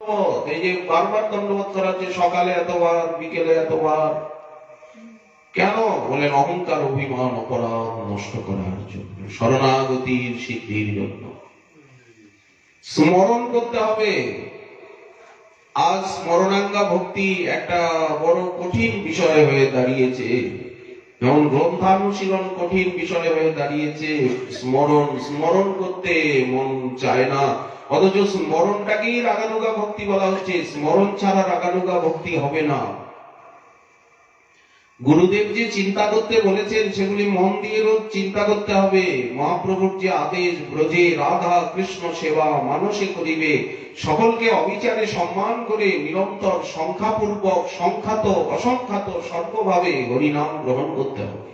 এই যে বারবার দণ্ডবোধ করা হচ্ছে, সকালে এতবার, বিকেলে এতবার, কেন? বলেন অহংকার, অভিমান, অপরাধ নষ্ট করার জন্য, শরণাগতির সিদ্ধির জন্য। স্মরণ করতে হবে। আজ স্মরণাঙ্গা ভক্তি একটা বড় কঠিন বিষয় হয়ে দাঁড়িয়েছে, যেমন গ্রন্থানুশীলন কঠিন বিষয় হয়ে দাঁড়িয়েছে। স্মরণ করতে মন চায় না, অথচ স্মরণটাকেই রাগানুগা ভক্তি বলা হচ্ছে। স্মরণ ছাড়া রাগানুগা ভক্তি হবে না। গুরুদেব যে চিন্তা করতে বলেছেন সেগুলি মন দিয়ে রোজ চিন্তা করতে হবে। মহাপ্রভুর যে আদেশ, ব্রজে রাধা কৃষ্ণ সেবা মানসে করিবে, সকলকে অবিচারে সম্মান করে নিরন্তর সংখ্যাপূর্বক সংখ্যাত অসংখ্যাত সর্বভাবে হরিনাম গ্রহণ করতে হবে।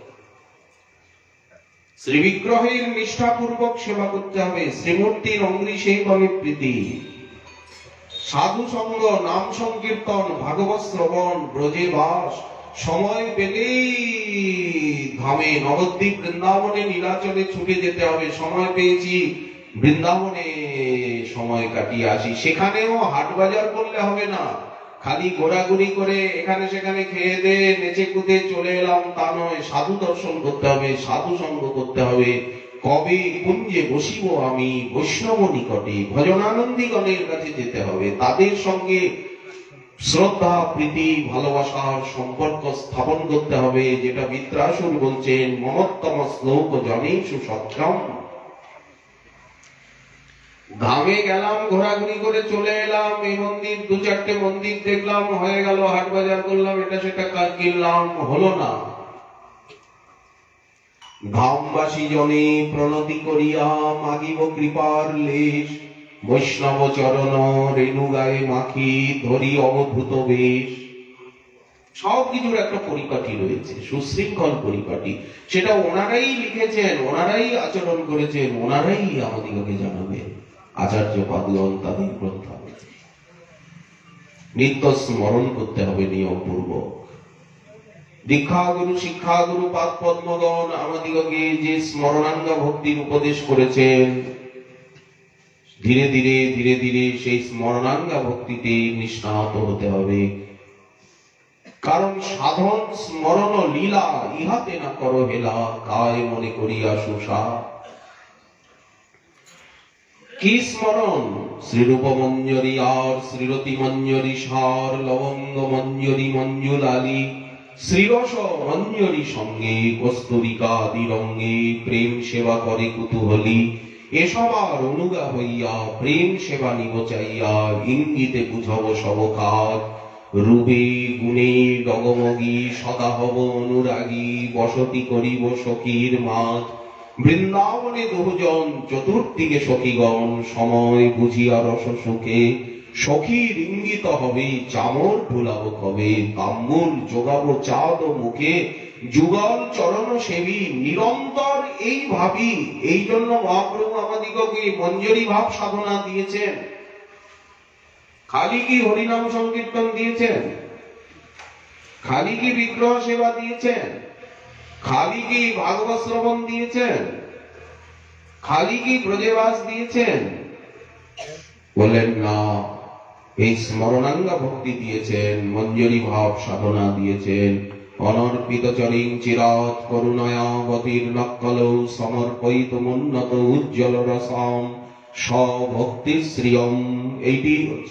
শ্রী বিগ্রহের নিষ্ঠাপূর্বক সেবা করতে হবে। শ্রীমূর্তির অঙ্গি সেই ভাবে প্রীতি। সাধু সঙ্গ, নাম সংকীর্তন, ভাগবত শ্রবণ, ব্রজে বাস, সময় পেলেই ধামে নবদ্বীপ বৃন্দাবনে নীলাচলে ছুটে যেতে হবে। সময় পেয়েছি, বৃন্দাবনে সময় কাটিয়ে আসি। সেখানেও হাট বাজার করলে হবে না, খালি ঘোরাঘুরি করে এখানে সেখানে খেয়ে দে নেচে কুদে চলে এলাম তা নয়। সাধু দর্শন করতে হবে, সাধু সঙ্গ করতে হবে। কবে কুঞ্জে বসিব আমি বৈষ্ণব নিকটে, ভজনানন্দীগণের কাছে যেতে হবে, তাদের সঙ্গে শ্রদ্ধা, প্রীতি, ভালোবাসার সম্পর্ক স্থাপন করতে হবে। যেটা বিদ্রাসুর বলছেন, মমত্তম শ্লোক জনেষু সত্যম। ধামে গেলাম, ঘোরাঘুরি করে চলে এলাম, এই মন্দির দু চারটে মন্দির দেখলাম, হয়ে গেল, হাট বাজার করলাম, এটা সেটা কাজ কিনলাম, হলো না। ধামবাসী জনে প্রণতি করিয়া মাগিব কৃপার লেশ, বৈষ্ণব চরণ রেণু গায়ে মাখি ধরি অবভূত বেশ। সবকিছুর একটা পরিপাটি রয়েছে, সুশৃঙ্খল পরিপাটি। সেটা ওনারাই লিখেছেন, ওনারাই আচরণ করেছেন, ওনারাই আমাদিগকে জানাবেন। আচার্য পাদুগণ তাদের গ্রন্থ। নিত্য স্মরণ করতে হবে নিয়মপূর্বক। দীক্ষাগুরু, শিক্ষাগুরু, পাদ পদ্মগণ আমাদিগকে যে স্মরণাঙ্গা ভক্তির উপদেশ করেছেন, ধীরে ধীরে ধীরে ধীরে সেই স্মরণাঙ্গা ভক্তিতে নিষ্ণাত হতে হবে। কারণ সাধন স্মরণ লীলা ইহাতে না করো হেলা, কায় মনে করিয়া সুষা। কি স্মরণ? শ্রীরূপ মঞ্জরি আর শ্রীরতি মঞ্জরি সার, লবঙ্গ মঞ্জরি মঞ্জুলালি, শ্রীরস মঞ্জরি সঙ্গে কস্তুরিকা দিরঙ্গে, প্রেম সেবা করে কুতূহলী। এসবার অনুগা হইয়া প্রেম সেবা নিব চাইয়া, ইঙ্গিতে বুঝব সব কাজ। রূপে গুণে ডগমগী সদা হব অনুরাগী, বসতি করিব সখীর মাঝ। বৃন্দাবনে দুজন চতুর্দিকে সখীগণ, সময় বুঝিয়া রস সুখে। সখীর ইঙ্গিত হবে চামর ভুলাব কবে, তাম্বুল যোগাবো চাঁদ মুখে। যুগল চরণ সেবী নিরন্তর এই ভাবি। এই জন্য মহাপ্রভু আমাদিগকে মঞ্জরি ভাব সাধনা দিয়েছেন। খালি কি হরিনাম সংকীর্তন দিয়েছেন? খালি কি বিগ্রহ সেবা দিয়েছেন? খালি কি ভাগবত শ্রবণ দিয়েছেন? খালি কি ব্রজেবাস দিয়েছেন? বলেন না। এই স্মরণাঙ্গা ভক্তি দিয়েছেন, মঞ্জরি ভাব সাধনা দিয়েছেন। অনর্পিত চরিং চিরাৎ করুণায়াবতীর নক্কল সমর্পিত উন্নত উজ্জ্বল রসম স্বভক্তি শ্রিয়ম। এইটি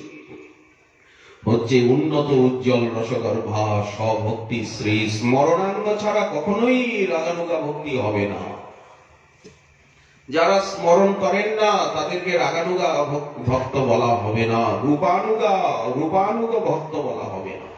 হচ্ছে উন্নত উজ্জ্বল রসগর্ভা স্বভক্তি শ্রী। স্মরণাঙ্গ ছাড়া কখনোই রাগানুগা ভক্তি হবে না। যারা স্মরণ করেন না তাদেরকে রাগানুগা ভক্ত বলা হবে না, রূপানুগ ভক্ত বলা হবে না।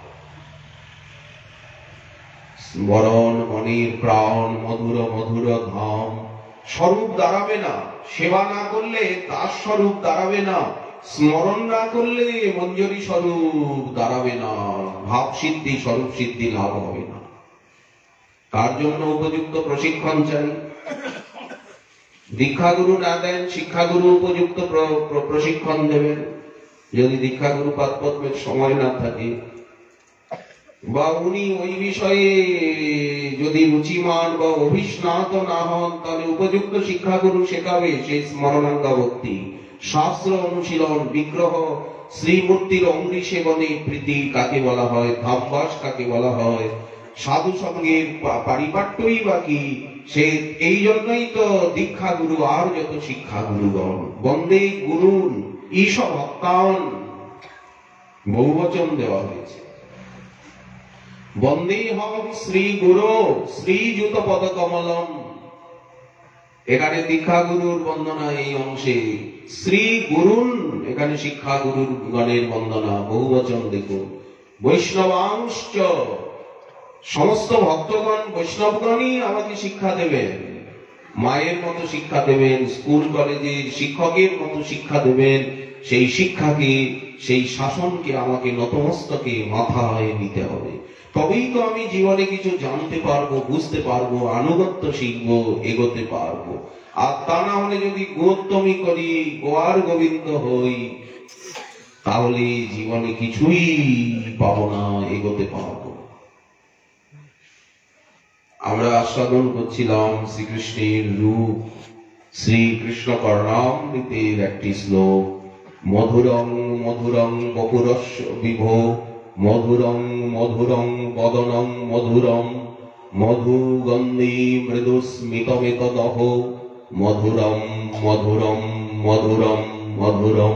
স্মরণ মনির প্রাণ, মধুর মধুর ধাম। স্বরূপ দাঁড়াবে না, সেবা না করলে তার স্বরূপ দাঁড়াবে না, স্মরণ না করলে মঞ্জরি স্বরূপ দাঁড়াবে না, ভাব সিদ্ধি স্বরূপ সিদ্ধি লাভ হবে না। তার জন্য উপযুক্ত প্রশিক্ষণ চাই। দীক্ষাগুরু না দেন, শিক্ষাগুরু উপযুক্ত প্রশিক্ষণ দেবেন। যদি দীক্ষাগুরু পাদপদ্মের সময় না থাকে বা উনি ওই বিষয়ে যদি রুচিমান বা অভিস্নাত না হন, তাহলে উপযুক্ত শিক্ষাগুরু শেখাবে সেই স্মরণাঙ্গা ভক্তি। শাস্ত্র অনুশীলন, বিগ্রহ শ্রীমূর্তির অঙ্গি সেবনে প্রীতি কাকে বলা হয়, ধামবাস কাকে বলা হয়, সাধু সঙ্গের পারিপাট্যই বা কি, সে এই জন্যই তো দীক্ষা গুরু আর যত শিক্ষা গুরুগণ বন্দে গুরুন ঈশ ভক্তান বহুবচন দেওয়া হয়েছে। বন্দেহম শ্রী গুরু শ্রীযুত পদ কমলম। এখানে দীক্ষা গুরুর বন্দনা এই অংশে, শ্রী গুরুন এখানে শিক্ষা গুরুর গণের বন্দনা, বহুবচন দেখুন। বৈষ্ণবাংশ সমস্ত ভক্তগণ বৈষ্ণবগণই আমাকে শিক্ষা দেবেন, মায়ের মতো শিক্ষা দেবেন, স্কুল কলেজের শিক্ষকের মতো শিক্ষা দেবেন। সেই শিক্ষাকে, সেই শাসনকে আমাকে নতমস্তকে মাথায় নিতে হবে, তবেই তো আমি জীবনে কিছু জানতে পারবো, বুঝতে পারবো, আনুগত্য শিখবো, এগোতে পারবো। আর তা না হলে যদি গোত্তমি করি, গোয়ার গোবিন্দ হই, তাহলে জীবনে কিছুই পাবো না, এগোতে পারবো। আমরা আস্বাদন করছিলাম শ্রীকৃষ্ণের রূপ। শ্রীকৃষ্ণ কর্ণামৃতের একটি শ্লোক, মধুরং মধুরং বপুরস্য বিভো, মধুরং মধুরং বদনং মধুরম, মধু গন্ধি মৃদু স্মিতমিত দহ, মধুরম মধুরম মধুরম মধুরম।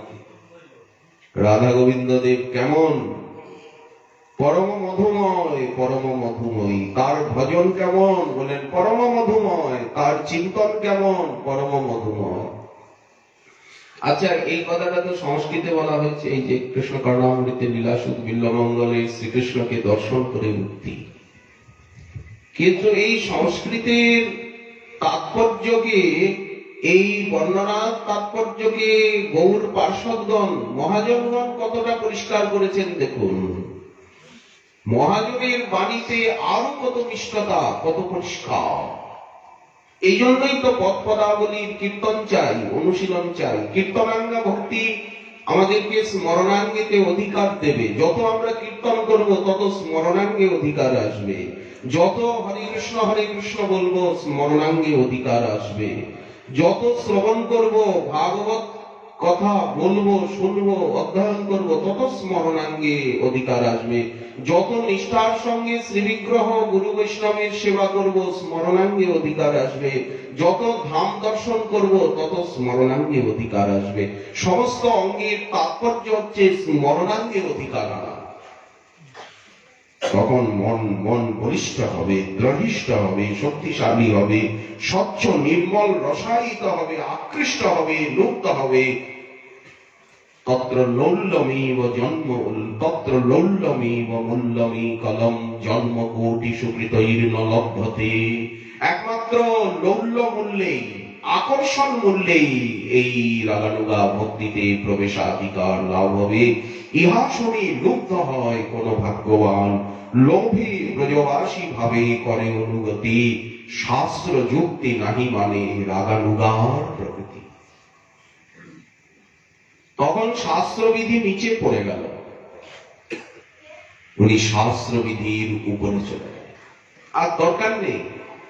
রাধা গোবিন্দ দেব কেমন? পরম মধুময়, পরম মধুময়ী। তার ভজন কেমন? বলেন পরম মধুময়। তার চিন্তন কেমন? পরম মধুময়। আচ্ছা, এই কথাটা তো সংস্কৃতে বলা হয়েছে, এই যে কৃষ্ণ কর্ণামৃতে লীলাসুদ বিল্লমঙ্গলে শ্রীকৃষ্ণকে দর্শন করে মুক্তি। কিন্তু এই সংস্কৃতের তাৎপর্যকে, এই বর্ণনার তাৎপর্যকে গৌর পার্ষদগণ, মহাজনগণ কতটা পরিষ্কার করেছেন দেখুন। মহাজনের বাণীতে আরো কত মিষ্টতা, কত পরিষ্কার। এই জন্যই তো পদপদাবলীর কীর্তন চাই, অনুশীলন চাই। কীর্তনাঙ্গা ভক্তি আমাদেরকে স্মরণাঙ্গেতে অধিকার দেবে। যত আমরা কীর্তন করব তত স্মরণাঙ্গে অধিকার আসবে। যত হরে কৃষ্ণ বলবো স্মরণাঙ্গে অধিকার আসবে। যত শ্রবণ করব, ভাগবত কথা বলবো, শুনবো, অধ্যয়ন করব, তত স্মরণাঙ্গে অধিকার আসবে। যত নিষ্ঠার সঙ্গে শ্রীবিগ্রহ গুরু বৈষ্ণবের সেবা করব, স্মরণাঙ্গে অধিকার আসবে। যত ধাম দর্শন করব, তত স্মরণাঙ্গে অধিকার আসবে। সমস্ত অঙ্গের তাৎপর্য হচ্ছে স্মরণাঙ্গের অধিকার আনা। তখন মন বলিষ্ঠ হবে, দৃঢ় হবে, শক্তিশালী হবে, স্বচ্ছ নির্মল রসায়িত হবে, আকৃষ্ট হবে, লুপ্ত হবে। তত্র লৌল্যমেব জন্ম, তত্র লৌল্যমেব মূল্যমে কলম, জন্ম কোটি সুকৃতৈর্ন লভ্যতে। একমাত্র লৌল্য মূল্যেই, আকর্ষণ মূল্যেই এই রাগানুগা ভক্তিতে প্রবেশাধিকার লাভ হবে। ইহা শুনি লুব্ধ হয় কোন ভাগ্যবান, লোভে ব্রজবাসী ভাবে করে অনুগতি, শাস্ত্র যুক্তি নাহি মানে রাগানুগার প্রকৃতি। তখন শাস্ত্রবিধি নিচে পড়ে গেল, উনি শাস্ত্রবিধির উপরে চলে গেলেন। আর দরকার নেই।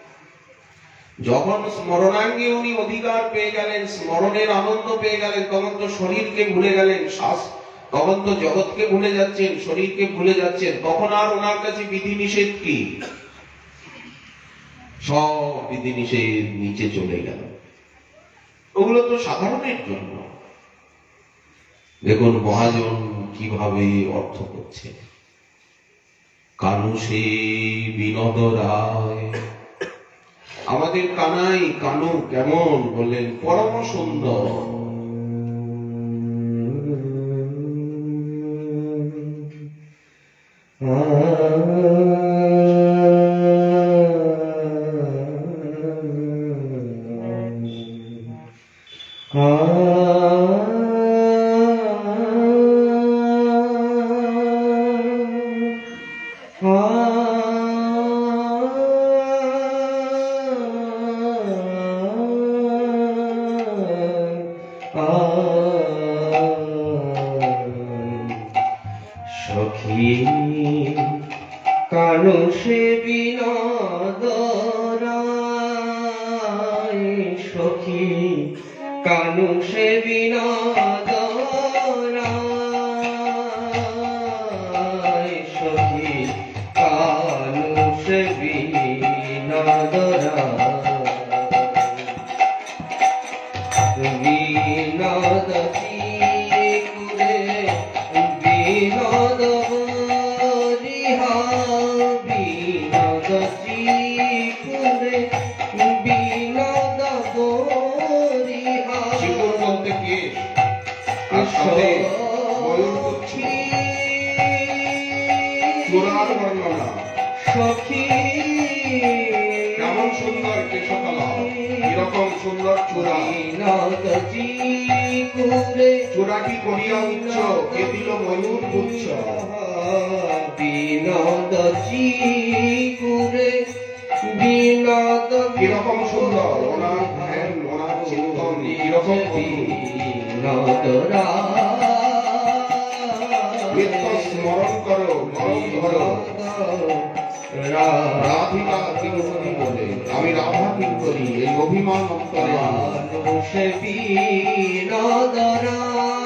যখন স্মরণাঙ্গে উনি অধিকার পেয়ে গেলেন, স্মরণের আনন্দ পেয়ে গেলেন, তখন তো শরীরকে ভুলে গেলেন, তখন তো জগৎকে ভুলে যাচ্ছেন, শরীরকে ভুলে যাচ্ছেন। তখন আর ওনার কাছে বিধিনিষেধ কি? সব বিধিনিষেধ নিচে চলে গেল। ওগুলো তো সাধারণের জন্য। দেখুন মহাজন কিভাবে অর্থ করছে। কানুষে বিনোদ রায়, আমাদের কানাই, কানু কেমন? বললেন পরম সুন্দর। সখী কানুষে বিনোদ রায়, সখী কানুষে বিনোদ রায়। সখী কেমন সুন্দর কেশকলা, কিরকম সুন্দর চূড়া, বিনোদজি কুরে চূড়াটি করিয়া উচ্চ, কে দিল ময়ূর গুচ্ছ। বিনোদজি কুরে বিনোদ কিরকম সুন্দর ওনার ধ্যান, ওনার চিন্তন, কিরকম বিনোদরা নিত্য স্মরণ করো, মরণ ধরো। রাধিকা কিঙ্করী বলে, আমি রাধা কিঙ্করী, এই অভিমান অন্তরে মানুষে বিনোদরা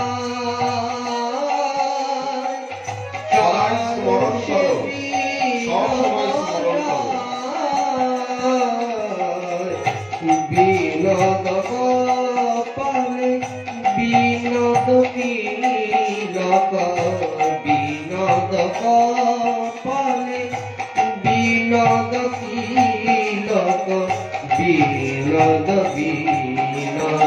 সদাই স্মরণ করো, সব সময় স্মরণ করো। বিনোদ পালে বিনোদ তিলক, বিনোদ পালে বিনোদ তিলক, বিনোদ বিনোদ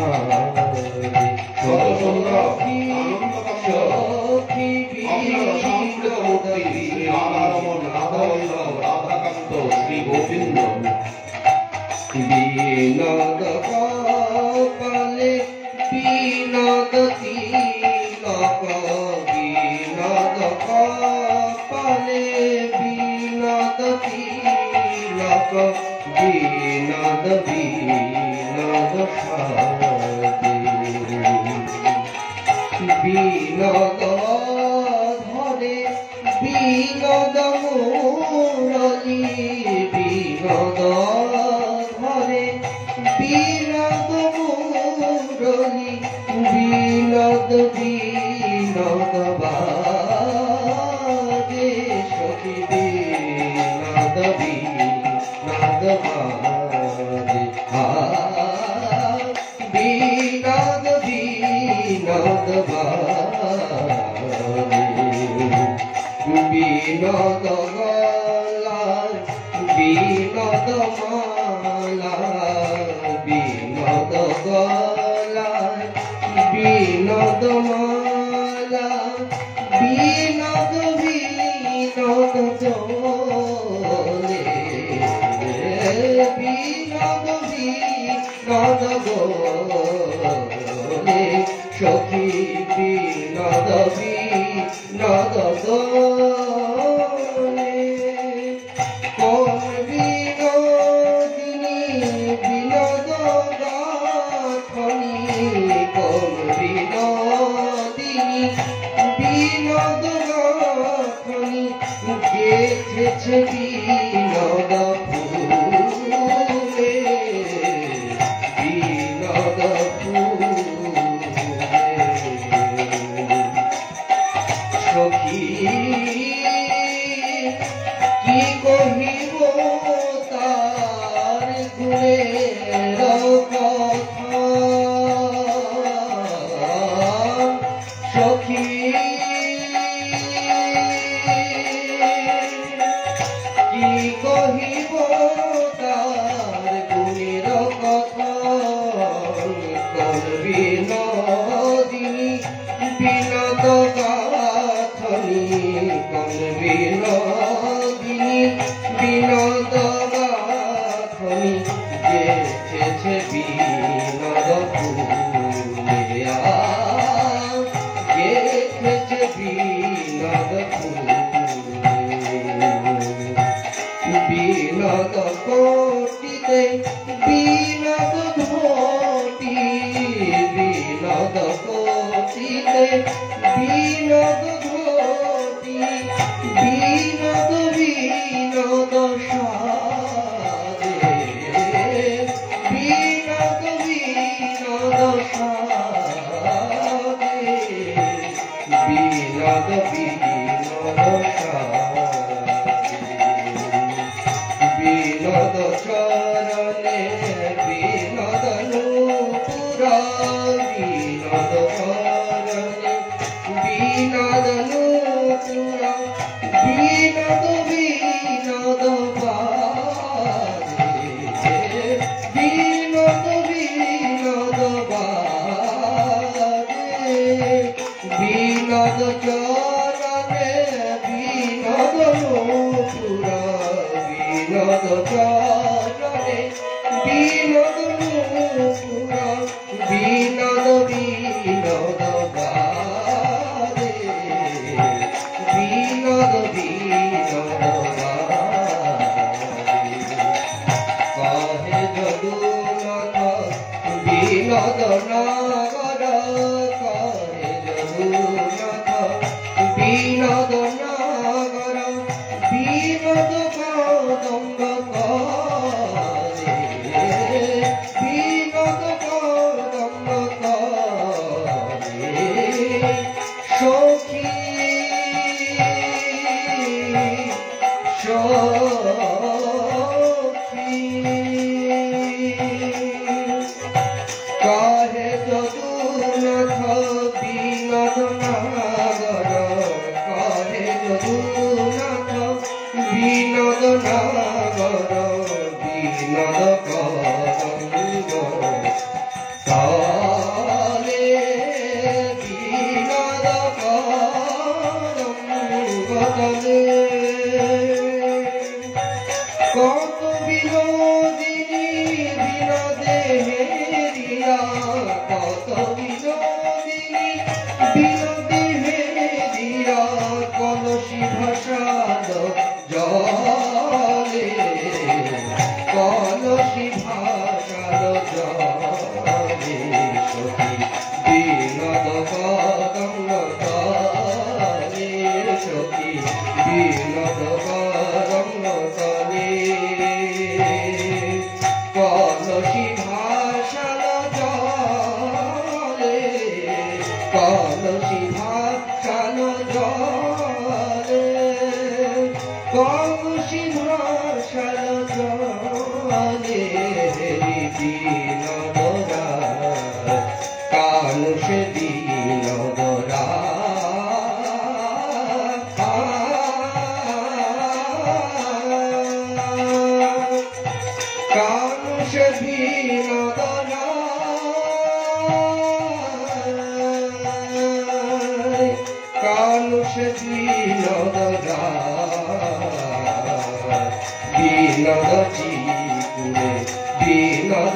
কত সুন্দর আনন্দকামী আপনার সংস্কৃত মূর্তি শ্রী রাধারমণ, রাধাবল্লভ, রাধাকান্ত, শ্রী গোবিন্দ। বিনোদ পালে বিনোদ তিলক, বিনোদ পালে বিনোদ তিলক, বিনোদ বিনোদ বিনোদ ধরে বিনোদ মুরলী, বিনোদ ধরে বিনোদ মুরলী, বিনোদ বিনোদ বাজে সখী, বিনোদ বিনোদ বাজে বিনোদ বিনোদ বাজে বিনোদ গলার বিনোদ মালা, বিনোদ গলার বিনোদ মালা, বিনোদ বিনোদ চলে, বিনোদ বিনোদ গোলে সখী, বিনোদ বিনোদ গোলে। কোন বিনোদিনী বিনোদ গাথনি, কোন বিনোদিনী বিনোদ গাথনি, গেথেছে বিনোদ ফুলে, বিনোদ ফুলে সখী। কি কহিব তার গুণের কথা সখী, কি কহিব তার গুণের কথা, কোন বিনোদিনী বিনোদ গাথনি, কোন বিনোদিনী বিনোদ গাথনি, গেথেছে বিনোদ ফুলে, গেথেছে বিনোদ ফুলে। বিনোদ কোটিতে বিনোদ ঘটি, বিনোদ কোটিতে বিনোদ ঘটি, বিনোদ বিনোদ সারে, বিনোদ বিনোদ সারে, বিনোদ বিনোদ সারে, বিনোদ চরণে বিনোদ নূপুরা, বিনোদ চরণে বিনোদ নূপুরা, বিনোদ বিনোদ বাজে, বিনোদ বিনোদ বাজে, বিনোদ চরণে বিনোদ নূপুরা, চরণে বিনোদ নূপুর বিনোদ বিনোদ গারে বিনোদ বিনোদ গারে কহে যদুনাথ বিনোদ নগর কহে যদুনাথ বিনোদ নগর বিনোদ কদম্ব করে বিনোদ কদম্ব করে সখী সখী কহে যদুনাথ বিনোদ নগর কহে যদুনাথ বিনোদ নগর বিনোদ কদম্ব তলে বিনোদ কদম্ব তলে কত বিনোদিনী বিনোদে হেরিয়া কত বিনোদিনী বিনোদে হেরিয়া কলসি ভাষাদ জলে কলসি ভাষাদ জলে সখী বিনোদ কদম্ব তলে সখী বিনোদ কদম্ব তলে কলসি ভাষাদ জলে কলসি ভাষাদ জলে কলসি ভাষাদ জলে বিনোদরা কালসে বিনোদরা কালসে বিনোদরা কালসে বিনোদরা বিনোদ চিকুরে বিনোদ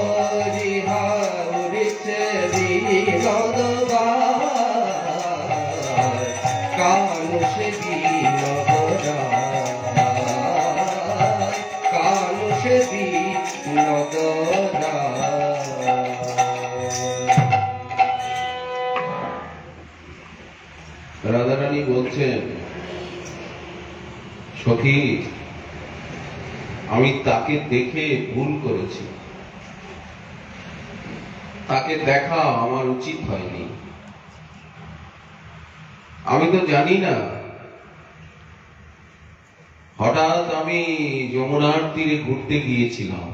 হরিহারিছে বিনোদ কালসে বিনোদরা কালসে বিনোদরা রাধারানী বলছেন, সখী আমি তাকে দেখে ভুল করেছি, তাকে দেখা আমার উচিত হয়নি। আমি তো জানি না, হঠাৎ আমি যমুনার তীরে ঘুরতে গিয়েছিলাম।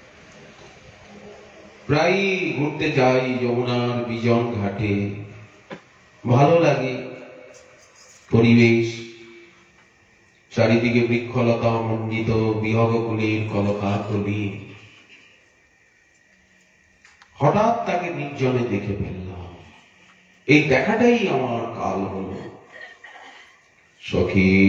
প্রায় ঘুরতে যাই যমুনার বিজন ঘাটে, ভালো লাগে পরিবেশ, চারিদিকে বৃক্ষলতা মণ্ডিত বিহগকুলের কলকাকলি। হঠাৎ তাকে নির্জনে দেখে ফেললাম, এই দেখাটাই আমার কাল হলো। সখী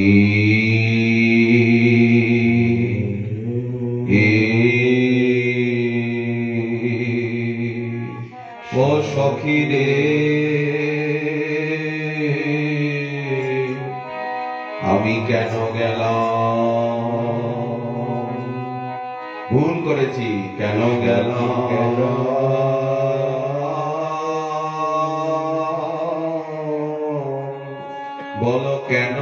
ও সখী রে, আমি কেন গেলাম, ভুল করেছি, কেন গেলাম, বলো কেন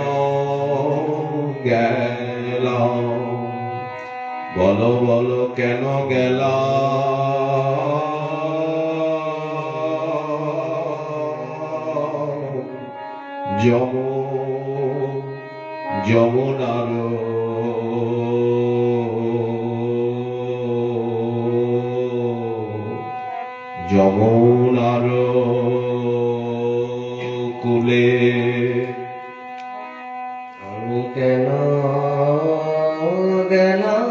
গেলাম, বলো বলো কেন গেলাম, যমুনার যমুনার কুলে আমি কেন গেলাম,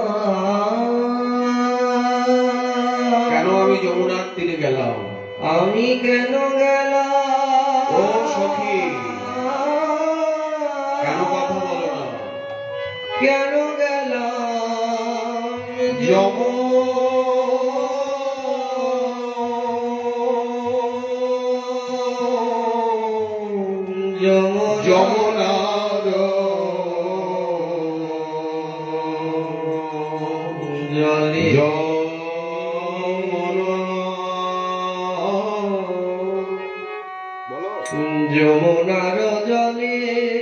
কেন আমি যমুনার তীরে গেলাম, আমি কেন গেলাম, ও সখী কেন কথা বলো না, কেন গেলাম, যমুনার জলে যমুনার জলে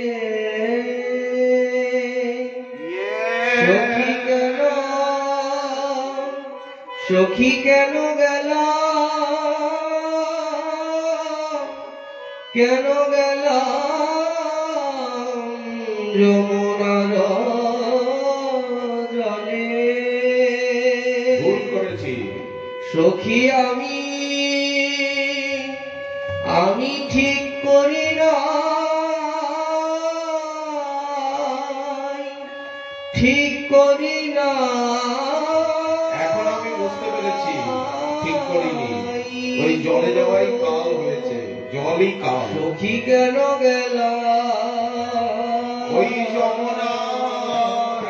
সখী কেন গেল যমুনার জলে ভুল করেছি সখী আমি ঠিক করি না এখন আমি বুঝতে পেরেছি ঠিক করিনি ওই জলে যাওয়াই কাল হয়েছে জলই কাল সখী কেন গেল ওই যমুনার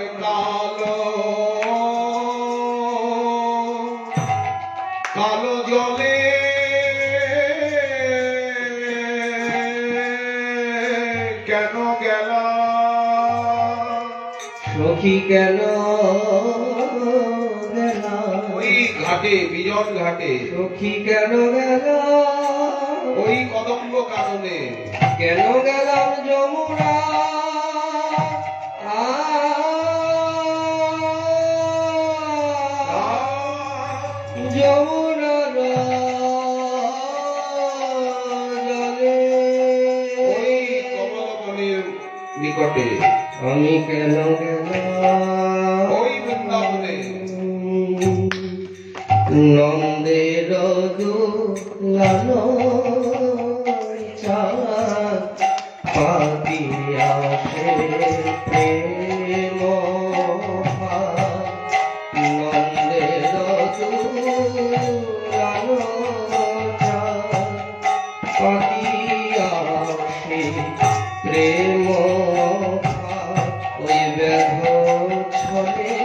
কালো জলে কেন গেল সখী কেন গেল ওই ঘাটে বিজন ঘাটে সখী কেন গেল ওই কদম্ব কারণে কেন গেলাম যমুনা যমুনার জলে ওই কমলবনের নিকটে আমি কেন গেলাম ওই বৃন্দাবনে নন্দের দুলাল পাতিয়া সে প্রেম নন্দের দুলাল পাতিয়া সে প্রেম ওই বেধ ছলে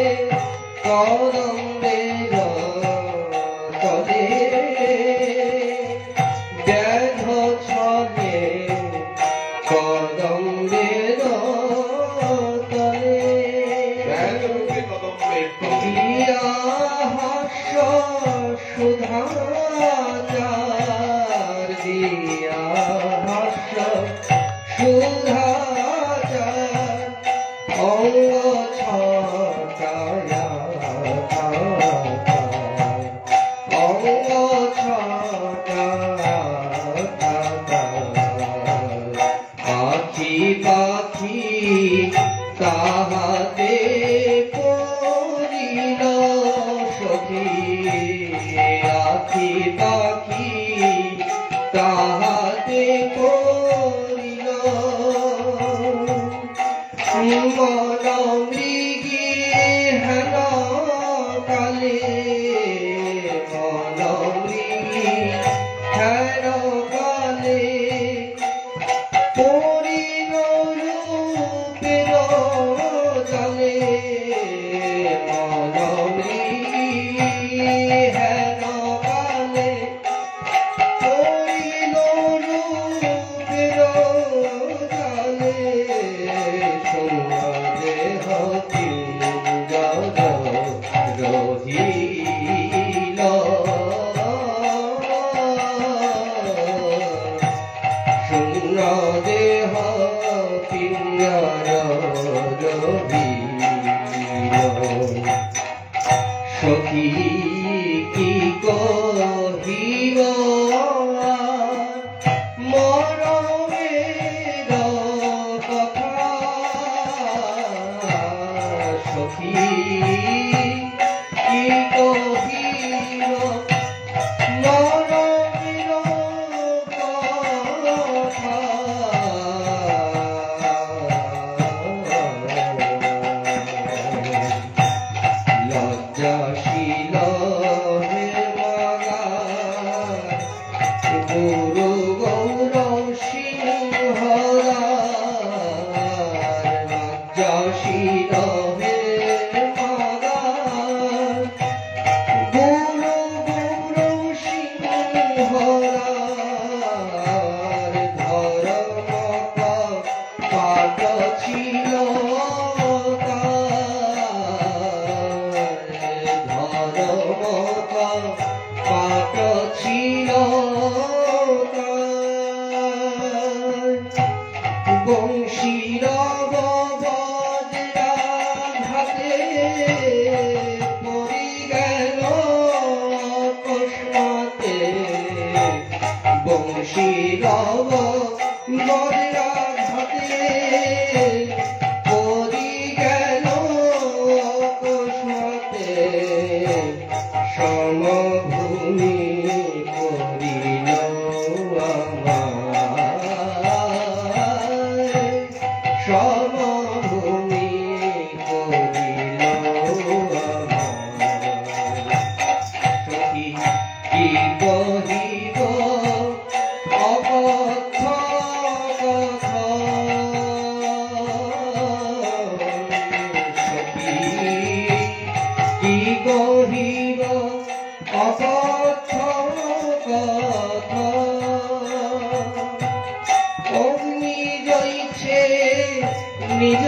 কদম্বের তলে বেধ ছলে কদম্বের তলে ব্যাঘ্ররূপে কদম্বের তলে দিয়া হাস্য সুধাচার দিয়া হাস্য সুধাচার অঙ্গ ছটায়া অঙ্গ ছটায়া আখি পাখি তাহাতে পড়িল সখী আখি পাখি তাহাতে পড়িল মন মৃগী হেন কালে মন মৃগী হেন কালে পরিল রূপের জলে মন মৃগী হেন কালে পরিল রূপের জলে দেহ রহিল শূন্য দেহ বংশীর বজ্রাঘাতে পড়ি গেল অকস্মাতে বংশীর বজ্রাঘাতে পড়ি গেল অকস্মাতে সমভূমি করিল সমভূমি করিল সখী কি কহিব অকথ্য কথা সখী কি কহিব অকথ্য কথা অগ্নি জ্বলছে নিজ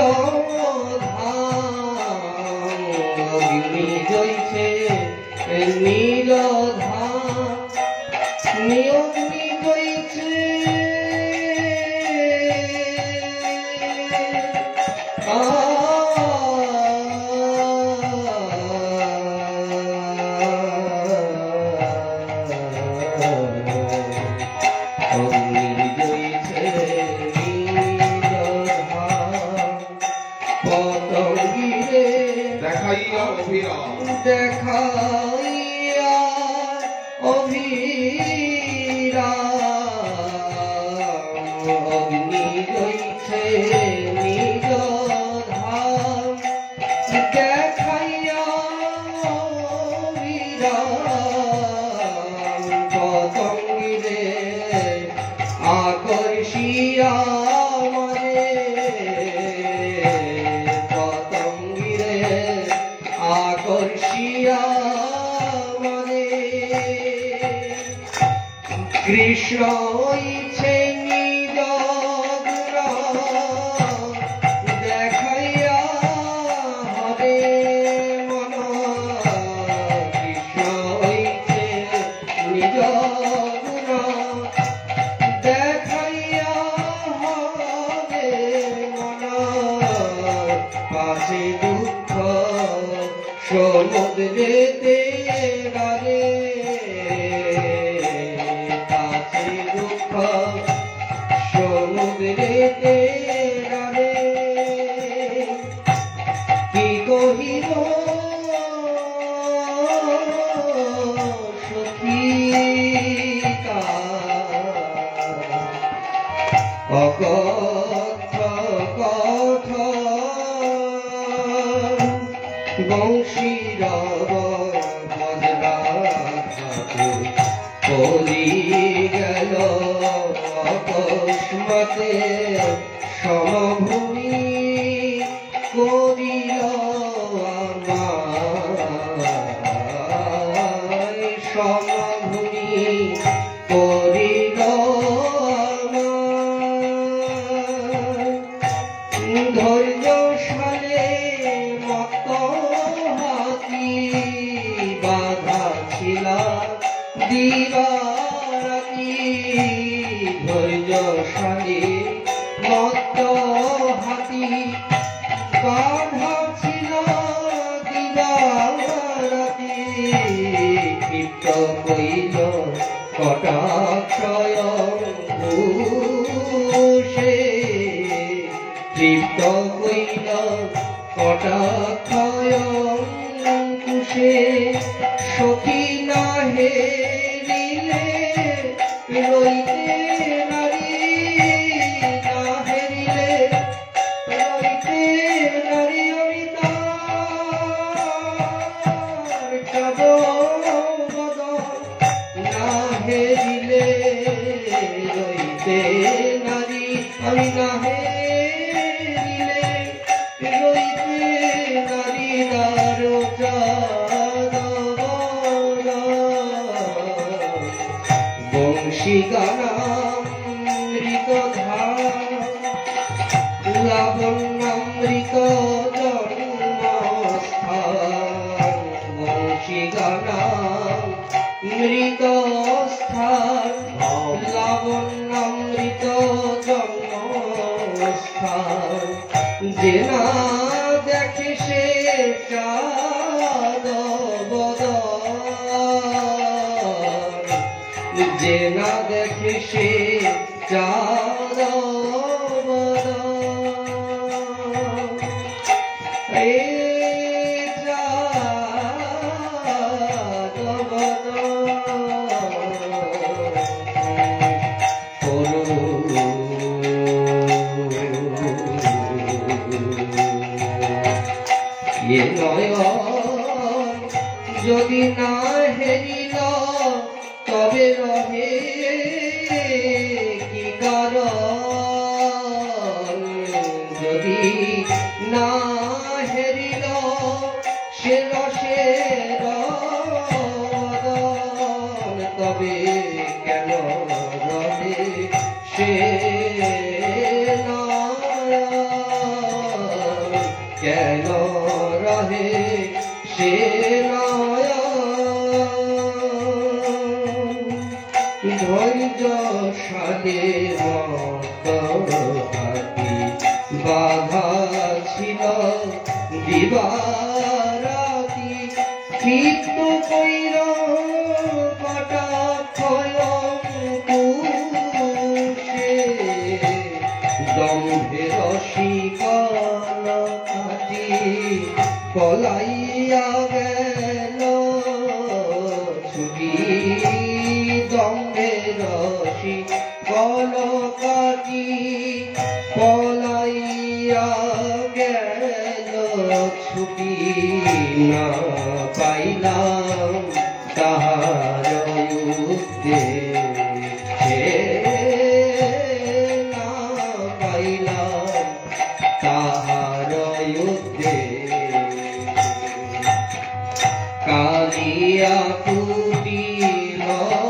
ধাম অগ্নি জ্বলছে নীল ধাম অগ্নি জ্বলছে অগ্নি জ্বলছে পতঙ্গিরে দেখাইয়া অভিরাম দেখাইয়া অভিরাম অগ্নি জ্বলছে নিজ ধাম দেখাইয়া অভিরাম পতঙ্গিরে আকর্ষিয়া মনে পতঙ্গিরে আকর্ষিয়া মনে কৃষ্ণ ইচ্ছে নিজ গুণ দেখাইয়া হবে মন কৃষ্ণ ইচ্ছে নিজ গুণ দেখাইয়া হবে মন পাশে দুঃখ সমুদ্রেতে গারে পাশে দুঃখ সমুদ্রেতে গারে কি কহিব সখীকা অকথ্য কথা বংশীর বজ্রাঘাতে পড়ি গেল অকস্মাতে সমভূমি করিল আমায় সমভূমি করিল ধৈর্যশালে মত হাতি বাধা ছিল দিবারাতি ধৈর্যশালে মত হাতি বাধা ছিল দিবারাতি ক্ষিপ্ত কইল কটাক্ষয় ঘোষে তৃপ্ত কইল কটাক্ষয় কুশে সখী না হেরিলে রইতে নারী না হেরিলে রইতে নারী অরিতার চবদ না হেরিলে রইতে নারী আমি না হেরিলে রইতে নারী বংশী গানামৃত লাবণ্যামৃত জন্মস্থান বংশী গানামৃত স্থান লাবণ্যামৃত জন্ম স্থান যে না দেখে সে চাঁদ বদন যে না দেখে সে চাঁদ বদন এই চাঁদ এ নয়ন যদি না হেরিল তবে রহে কি কারণ যদি না হেরিল সে রসের বদন তবে কেন রহে সে নয়ন কেন রহে সে নয়ন ধৈর্যশালী মতো হাতি বাধা ছিল দিবারাতি চিত্ত কইর কটাক্ষয়ঙ্কুশে দম্ভের শিকল কাটি পলাইয়া গেল ছুটি দম্ভের শিকল কাটি পলাইয়া গেল ছুটি না পাইলাম তাহার উদ্দেশ্যে না পাইলাম তাহার উদ্দেশ্যে কালিয়া কুটিল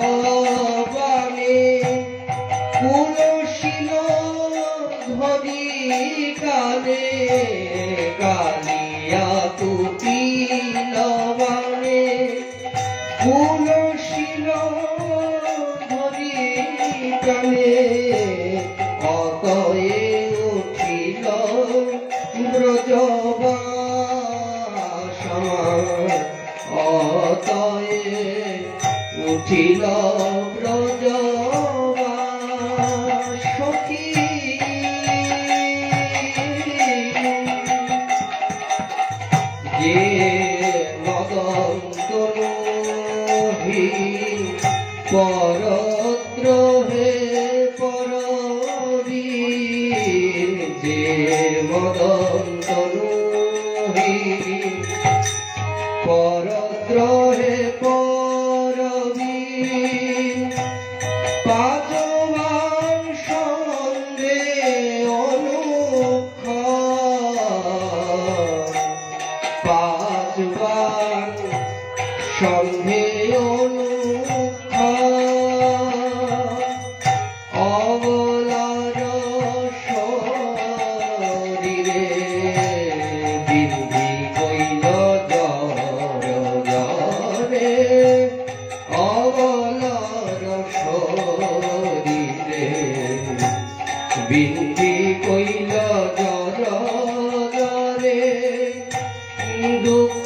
বানে কুলশীল ধরি কানে কালিয়া কুটিল বানে কুলশীল ধরি কানে অতয়ে উঠিল ব্রজবাসমান অতয়ে উঠিল ব্রজবাস সখী যে মদন তনুহি পরদ্রোহে পরবীর যে মদন তনুহি পরদ্রোহে পরবীর পাঁচবান সন্ধে অনুক্ষ পাঁচবান সন্ধে অনুক্ষ অবলার শরীরে বিন্ধি কইল জর জরে অবলার শরীরে বিন্ধি কইল জর জরে দুঃখ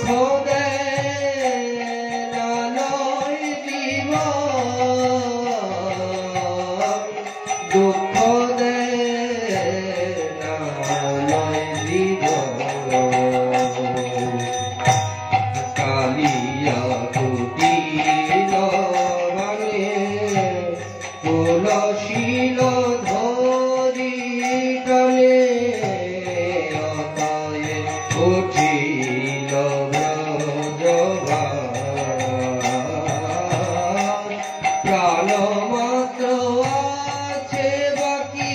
দুঃখ কালিয়া কুটিল বানে কুলশীল ধরি কানে অতয়ে উঠিল ব্রজবাস প্রাণ মাত্র আছে বাকি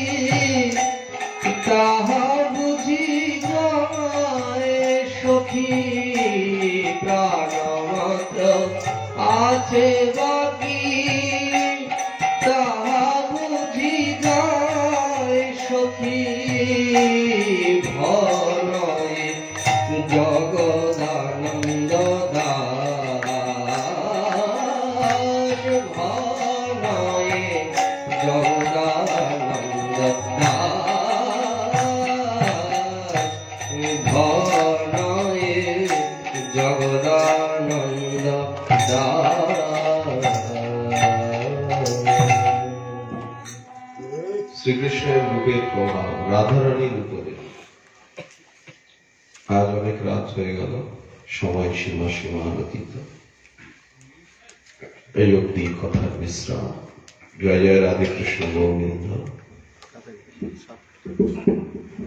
তাহা বুঝি যায় সখী প্রাণ মাত্র আছে বাকি তাহা বুঝি যায় সখী ভরয়ে জগদানন্দ দাস ভরয়ে জগদানন্দ দাস রূপের প্রভাব রাধারানীর উপরে। আজ অনেক রাত হয়ে গেল, সময় সীমানাতীত। এই অব্দি কথার বিশ্রাম। জয় জয় রাধে কৃষ্ণ গোবিন্দ।